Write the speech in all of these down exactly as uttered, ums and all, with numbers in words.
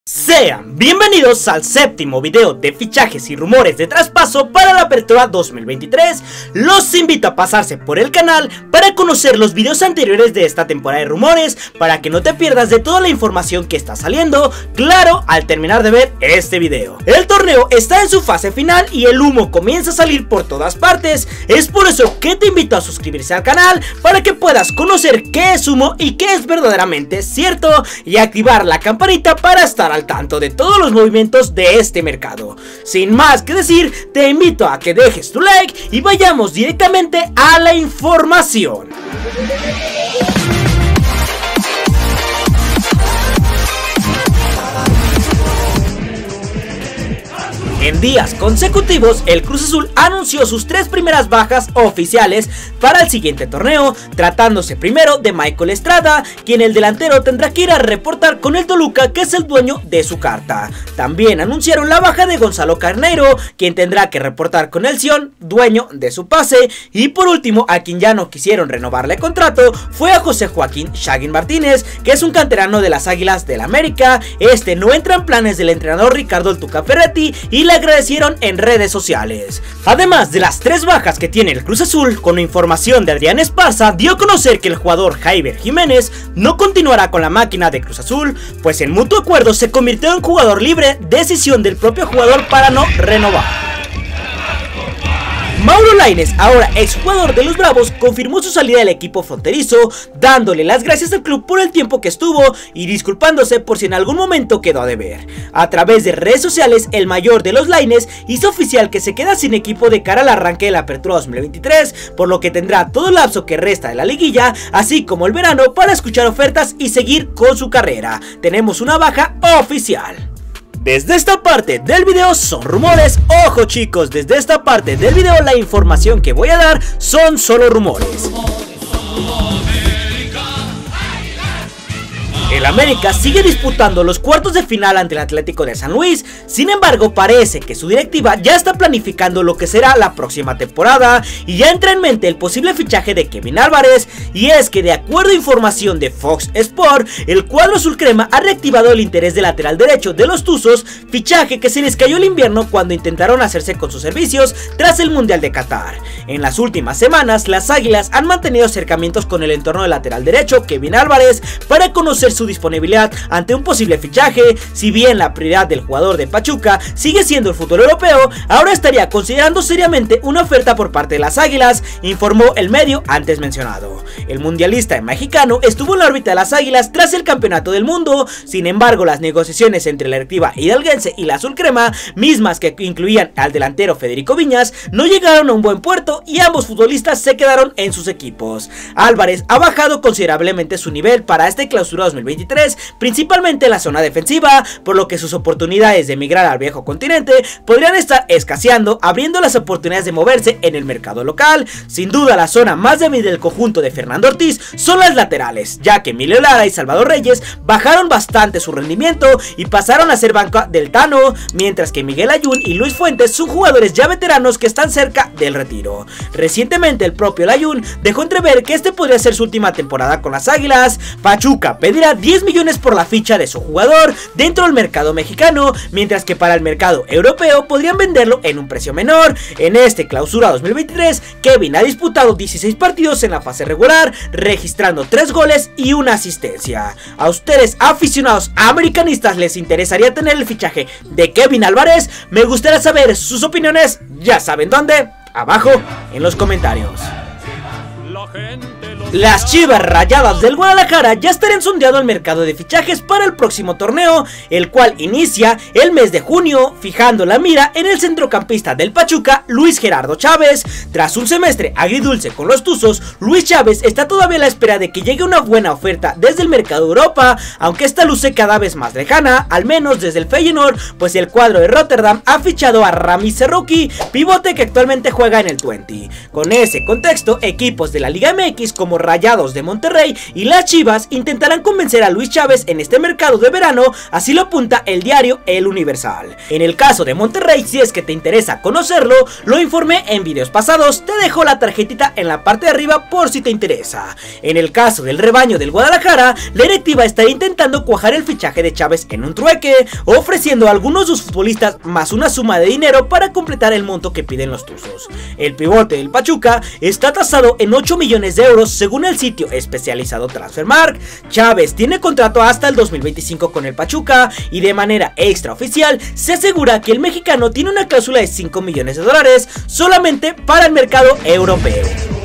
Sean bienvenidos al séptimo video de fichajes y rumores de traspaso para la apertura dos mil veintitrés. Los invito a pasarse por el canal para conocer los videos anteriores de esta temporada de rumores, para que no te pierdas de toda la información que está saliendo, claro, al terminar de ver este video. El torneo está en su fase final y el humo comienza a salir por todas partes. Es por eso que te invito a suscribirse al canal para que puedas conocer qué es humo y qué es verdaderamente cierto, y activar la campanita para estar al tanto de todos los movimientos de este mercado. Sin más que decir, te invito a que dejes tu like y vayamos directamente a la información. En días consecutivos, el Cruz Azul anunció sus tres primeras bajas oficiales para el siguiente torneo, tratándose primero de Michael Estrada, quien el delantero tendrá que ir a reportar con el Toluca, que es el dueño de su carta. También anunciaron la baja de Gonzalo Carneiro, quien tendrá que reportar con el Sion, dueño de su pase. Y por último, a quien ya no quisieron renovarle contrato fue a José Joaquín Shaguin Martínez, que es un canterano de las Águilas del América. Este no entra en planes del entrenador Ricardo El Tuca Ferretti y le agradecieron en redes sociales. Además de las tres bajas que tiene el Cruz Azul, con información de Adrián Esparza, dio a conocer que el jugador Jaiber Jiménez no continuará con la máquina de Cruz Azul, pues en mutuo acuerdo se convirtió en jugador libre, decisión del propio jugador para no renovar. Mauro Lainez, ahora exjugador de los Bravos, confirmó su salida del equipo fronterizo, dándole las gracias al club por el tiempo que estuvo y disculpándose por si en algún momento quedó a deber. A través de redes sociales, el mayor de los Lainez hizo oficial que se queda sin equipo de cara al arranque de la apertura dos mil veintitrés, por lo que tendrá todo el lapso que resta de la liguilla, así como el verano, para escuchar ofertas y seguir con su carrera. Tenemos una baja oficial. Desde esta parte del video son rumores. Ojo chicos, desde esta parte del video la información que voy a dar son solo rumores. El América sigue disputando los cuartos de final ante el Atlético de San Luis. Sin embargo, parece que su directiva ya está planificando lo que será la próxima temporada y ya entra en mente el posible fichaje de Kevin Álvarez. Y es que, de acuerdo a información de Fox Sport, el cuadro azulcrema ha reactivado el interés del lateral derecho de los Tuzos, fichaje que se les cayó el invierno cuando intentaron hacerse con sus servicios tras el Mundial de Qatar. En las últimas semanas, las Águilas han mantenido acercamientos con el entorno del lateral derecho Kevin Álvarez para conocer su disponibilidad ante un posible fichaje. Si bien la prioridad del jugador de Pachuca sigue siendo el fútbol europeo, ahora estaría considerando seriamente una oferta por parte de las Águilas, informó el medio antes mencionado. El mundialista mexicano estuvo en la órbita de las Águilas tras el campeonato del mundo. Sin embargo, las negociaciones entre la directiva hidalguense y la azulcrema, mismas que incluían al delantero Federico Viñas, no llegaron a un buen puerto y ambos futbolistas se quedaron en sus equipos. Álvarez ha bajado considerablemente su nivel para este clausura dos mil veintitrés, principalmente en la zona defensiva, por lo que sus oportunidades de emigrar al viejo continente podrían estar escaseando, abriendo las oportunidades de moverse en el mercado local. Sin duda, la zona más débil del conjunto de Fernando Ortiz son las laterales, ya que Emilio Lara y Salvador Reyes bajaron bastante su rendimiento y pasaron a ser banca del Tano, mientras que Miguel Ayun y Luis Fuentes son jugadores ya veteranos que están cerca del retiro. Recientemente, el propio Ayun dejó entrever que este podría ser su última temporada con las Águilas. Pachuca pedirá diez millones por la ficha de su jugador dentro del mercado mexicano, mientras que para el mercado europeo podrían venderlo en un precio menor. En este clausura dos mil veintitrés, Kevin ha disputado dieciséis partidos en la fase regular, registrando tres goles y una asistencia. ¿A ustedes, aficionados americanistas, les interesaría tener el fichaje de Kevin Álvarez? Me gustaría saber sus opiniones, ya saben dónde, abajo en los comentarios. Las Chivas Rayadas del Guadalajara ya estarán sondeando el mercado de fichajes para el próximo torneo, el cual inicia el mes de junio, fijando la mira en el centrocampista del Pachuca, Luis Gerardo Chávez. Tras un semestre agridulce con los Tuzos, Luis Chávez está todavía a la espera de que llegue una buena oferta desde el mercado de Europa, aunque esta luce cada vez más lejana, al menos desde el Feyenoord, pues el cuadro de Rotterdam ha fichado a Rami Serruki, pivote que actualmente juega en el veinte. Con ese contexto, equipos de la Liga M X como Rayados de Monterrey y las Chivas intentarán convencer a Luis Chávez en este mercado de verano, así lo apunta el diario El Universal. En el caso de Monterrey, si es que te interesa conocerlo, lo informé en videos pasados, te dejo la tarjetita en la parte de arriba por si te interesa. En el caso del rebaño del Guadalajara, la directiva está intentando cuajar el fichaje de Chávez en un trueque, ofreciendo a algunos de sus futbolistas más una suma de dinero para completar el monto que piden los tuzos. El pivote del Pachuca está tasado en ocho millones de euros según el sitio especializado Transfermarkt. Chávez tiene contrato hasta el dos mil veinticinco con el Pachuca y de manera extraoficial se asegura que el mexicano tiene una cláusula de cinco millones de dólares solamente para el mercado europeo.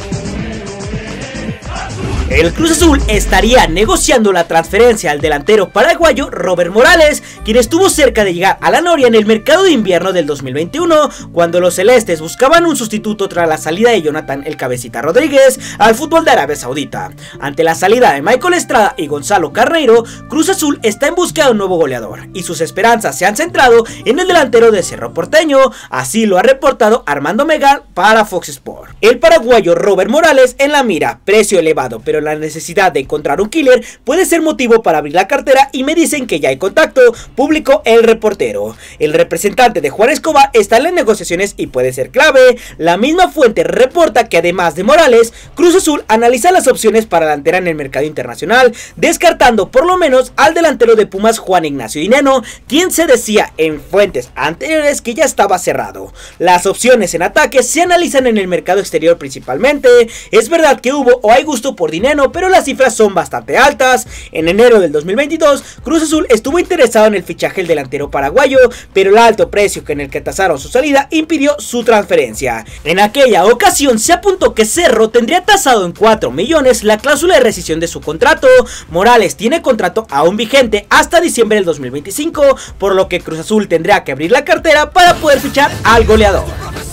El Cruz Azul estaría negociando la transferencia al delantero paraguayo Robert Morales, quien estuvo cerca de llegar a la Noria en el mercado de invierno del dos mil veintiuno, cuando los celestes buscaban un sustituto tras la salida de Jonathan El Cabecita Rodríguez al fútbol de Arabia Saudita. Ante la salida de Michael Estrada y Gonzalo Carneiro, Cruz Azul está en busca de un nuevo goleador, y sus esperanzas se han centrado en el delantero de Cerro Porteño, así lo ha reportado Armando Megán para Fox Sport. El paraguayo Robert Morales en la mira, precio elevado, pero la necesidad de encontrar un killer puede ser motivo para abrir la cartera y me dicen que ya hay contacto, publicó el reportero. El representante de Juan Escobar está en las negociaciones y puede ser clave. La misma fuente reporta que además de Morales, Cruz Azul analiza las opciones para delantera en el mercado internacional, descartando por lo menos al delantero de Pumas Juan Ignacio Dineno, quien se decía en fuentes anteriores que ya estaba cerrado. Las opciones en ataque se analizan en el mercado exterior principalmente. Es verdad que hubo o hay gusto por Dineno, pero las cifras son bastante altas. En enero del dos mil veintidós, Cruz Azul estuvo interesado en el fichaje del delantero paraguayo, pero el alto precio en el que tasaron su salida impidió su transferencia. En aquella ocasión se apuntó que Cerro tendría tasado en cuatro millones la cláusula de rescisión de su contrato. Morales tiene contrato aún vigente hasta diciembre del dos mil veinticinco, por lo que Cruz Azul tendrá que abrir la cartera para poder fichar al goleador.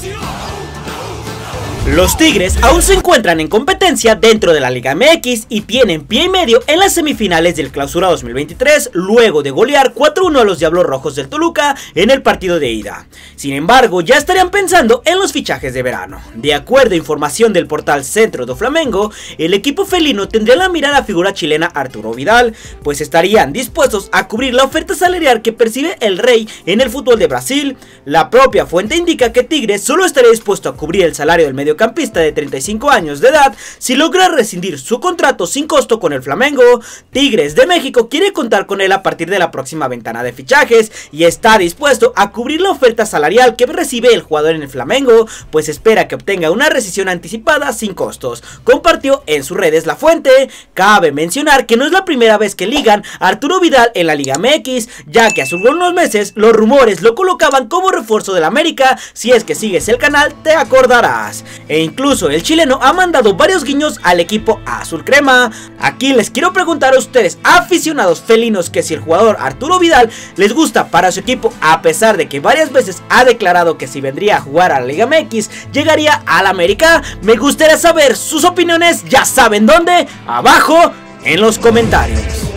Los Tigres aún se encuentran en competencia dentro de la Liga M X y tienen pie y medio en las semifinales del Clausura dos mil veintitrés, luego de golear cuatro uno a los Diablos Rojos del Toluca en el partido de ida. Sin embargo, ya estarían pensando en los fichajes de verano. De acuerdo a información del portal Centro do Flamengo, el equipo felino tendría la mira a la figura chilena Arturo Vidal, pues estarían dispuestos a cubrir la oferta salarial que percibe el Rey en el fútbol de Brasil. La propia fuente indica que Tigres solo estaría dispuesto a cubrir el salario del medio campista de treinta y cinco años de edad si logra rescindir su contrato sin costo con el Flamengo. Tigres de México quiere contar con él a partir de la próxima ventana de fichajes y está dispuesto a cubrir la oferta salarial que recibe el jugador en el Flamengo, pues espera que obtenga una rescisión anticipada sin costos, compartió en sus redes la fuente. Cabe mencionar que no es la primera vez que ligan a Arturo Vidal en la Liga M X, ya que hace unos meses los rumores lo colocaban como refuerzo del América. Si es que sigues el canal te acordarás. E incluso el chileno ha mandado varios guiños al equipo azul crema. Aquí les quiero preguntar a ustedes, aficionados felinos, que si el jugador Arturo Vidal les gusta para su equipo, a pesar de que varias veces ha declarado que si vendría a jugar a la Liga M X llegaría al América. Me gustaría saber sus opiniones, ya saben dónde, abajo en los comentarios.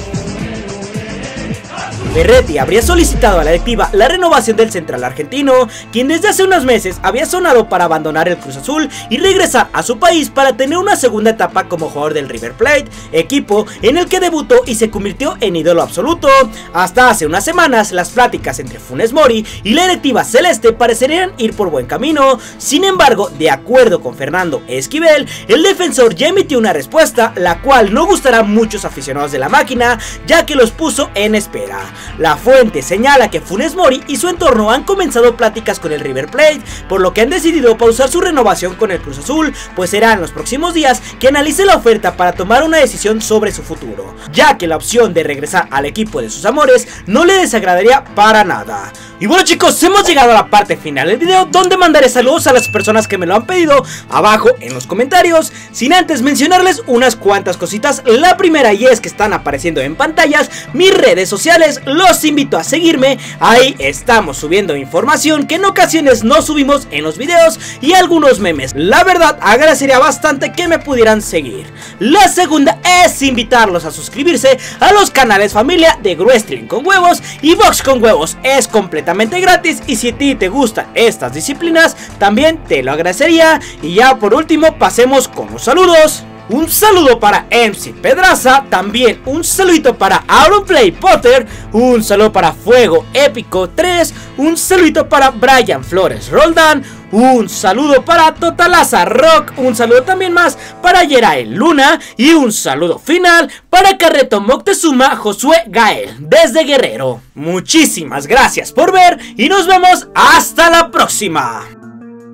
Ferretti habría solicitado a la directiva la renovación del central argentino, quien desde hace unos meses había sonado para abandonar el Cruz Azul y regresar a su país para tener una segunda etapa como jugador del River Plate, equipo en el que debutó y se convirtió en ídolo absoluto. Hasta hace unas semanas las pláticas entre Funes Mori y la directiva celeste parecerían ir por buen camino. Sin embargo, de acuerdo con Fernando Esquivel, el defensor ya emitió una respuesta, la cual no gustará a muchos aficionados de la máquina, ya que los puso en espera. La fuente señala que Funes Mori y su entorno han comenzado pláticas con el River Plate, por lo que han decidido pausar su renovación con el Cruz Azul, pues será en los próximos días que analice la oferta para tomar una decisión sobre su futuro, ya que la opción de regresar al equipo de sus amores no le desagradaría para nada. Y bueno chicos, hemos llegado a la parte final del video, donde mandaré saludos a las personas que me lo han pedido abajo en los comentarios, sin antes mencionarles unas cuantas cositas. La primera, y es que están apareciendo en pantallas mis redes sociales, los invito a seguirme, ahí estamos subiendo información que en ocasiones no subimos en los videos y algunos memes. La verdad, agradecería bastante que me pudieran seguir. La segunda es invitarlos a suscribirse a los canales familia de Wrestling con Huevos y Box con Huevos, es completamente gratis y si a ti te gustan estas disciplinas también te lo agradecería. Y ya por último pasemos con los saludos. un saludo para M C Pedraza, también un saludito para Auronplay Potter, un saludo para Fuego Épico tres, un saludito para Brian Flores Roldán, un saludo para Totalaza Rock, un saludo también más para Yerael Luna y un saludo final para Carreto Moctezuma Josué Gael desde Guerrero. Muchísimas gracias por ver y nos vemos hasta la próxima.